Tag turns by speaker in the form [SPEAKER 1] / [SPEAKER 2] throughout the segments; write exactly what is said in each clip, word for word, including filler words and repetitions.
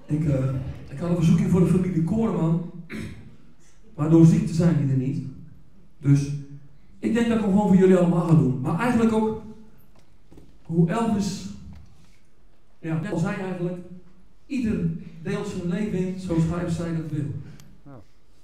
[SPEAKER 1] Ik, uh, ik had een verzoekje voor de familie Koreman, maar door ziekte zijn die er niet. Dus ik denk dat ik hem gewoon voor jullie allemaal ga doen. Maar eigenlijk ook hoe Elvis, ja, net al zei eigenlijk, ieder deelt zijn leven in zoals hij of zij dat wil. Ja.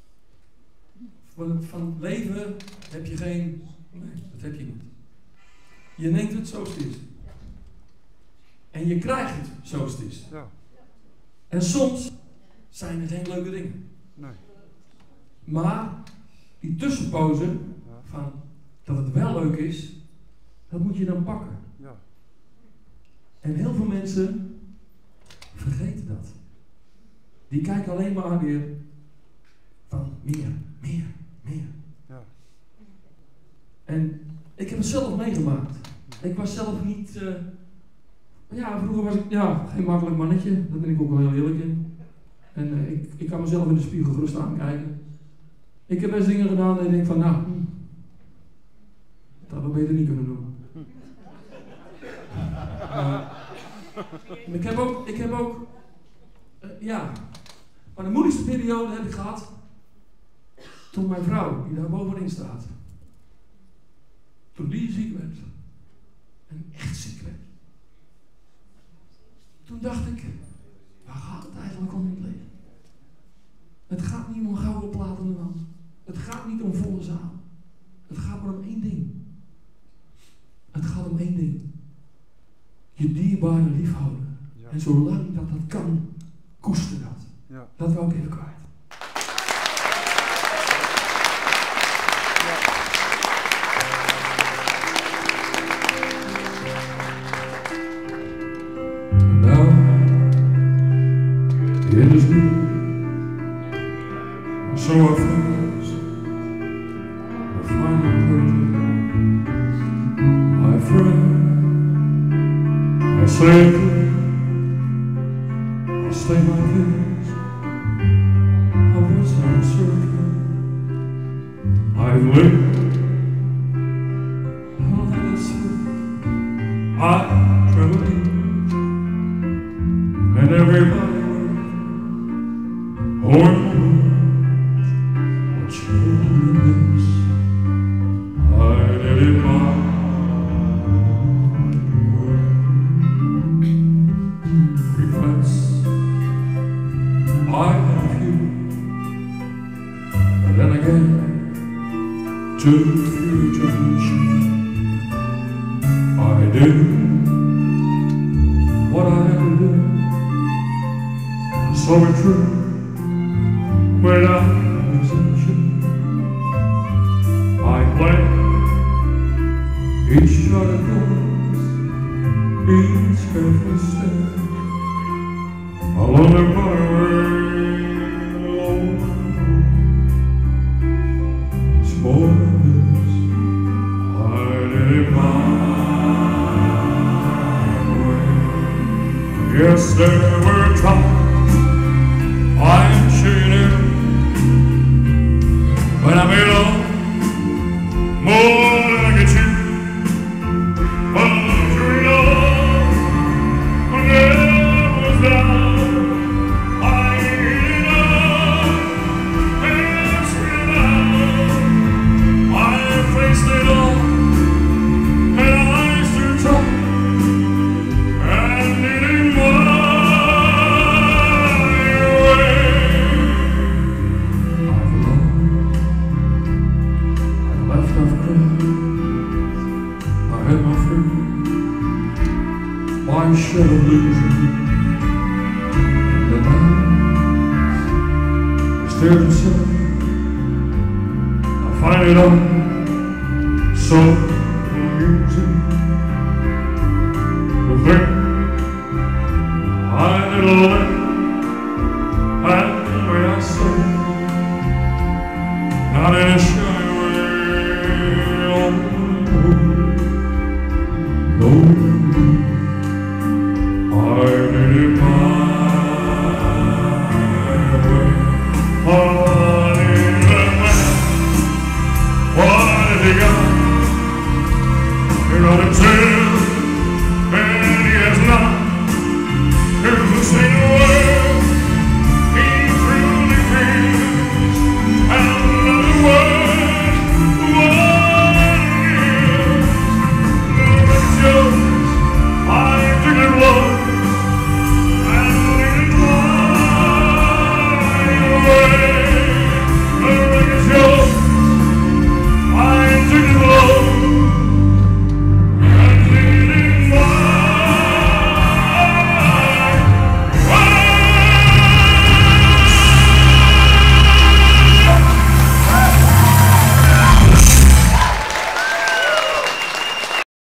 [SPEAKER 1] Van, van leven heb je geen, nee, dat heb je niet. Je neemt het zoals het is. En je krijgt het zoals het is. Ja. En soms zijn het geen leuke dingen. Nee. Maar die tussenpoze van dat het wel leuk is, dat moet je dan pakken. Ja. En heel veel mensen vergeten dat. Die kijken alleen maar weer van meer, meer, meer. Ja. En ik heb het zelf meegemaakt. Ik was zelf niet... Uh, ja, vroeger was ik ja, geen makkelijk mannetje. Daar ben ik ook wel heel eerlijk in. En uh, ik, ik kan mezelf in de spiegel gerust aankijken. Ik heb best dingen gedaan en ik denk van, nou, hm, dat hadden we beter niet kunnen doen. Uh, ik heb ook, ik heb ook, uh, ja, maar de moeilijkste periode heb ik gehad toen mijn vrouw, die daar bovenin staat, toen die ziek werd. En echt ziek werd. Toen dacht ik, waar gaat het eigenlijk om in het leven? Het gaat niet om gouden plaat aan de wand. Het gaat niet om volle zaal. Het gaat maar om één ding. Het gaat om één ding. Je dierbare liefhouden. Ja. En zolang dat dat kan, koester dat. Ja. Dat wou ik even kwijt. So I first, I finally heard my friend. I say, I stay like this. I was uncertain. I've lived all that is true. I traveled east, and everybody went over. To the future I did what I had to do. So it true without exception. I played each shot of course, each careful step along the byway. More yes, there were times I'm sure you knew when I made love more than I could chew. But true love never was down. I hid it up and screamed out. I faced it all and I stood tall. I should have losing the night is there to say I find it all so amusing to think I did all that and the way I say not in a shy way oh, no. I did it